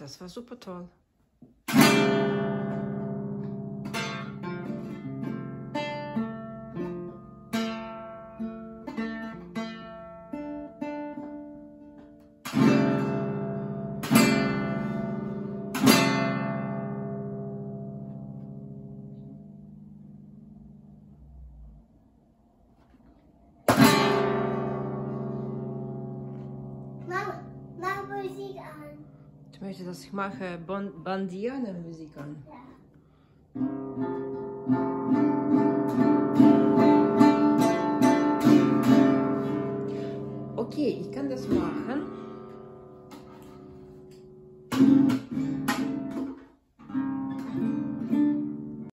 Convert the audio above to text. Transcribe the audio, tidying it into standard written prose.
Das war super toll. Mach Musik an. Ich möchte, dass ich mache Bandianer-Musik an. Ja.